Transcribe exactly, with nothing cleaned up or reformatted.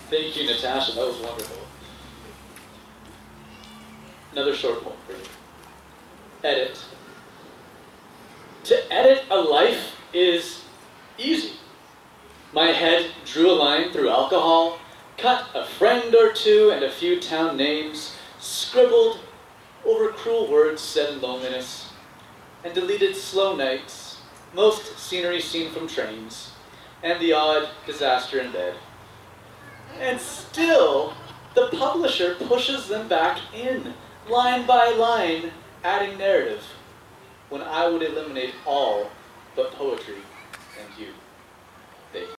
Thank you, Natasha. That was wonderful. Another short poem for you. Edit. To edit a life is easy. My head drew a line through alcohol, cut a friend or two and a few town names, scribbled over cruel words said in loneliness, and deleted slow nights, most scenery seen from trains, and the odd disaster in bed. And still, the publisher pushes them back in, line by line, adding narrative, when I would eliminate all but poetry and you.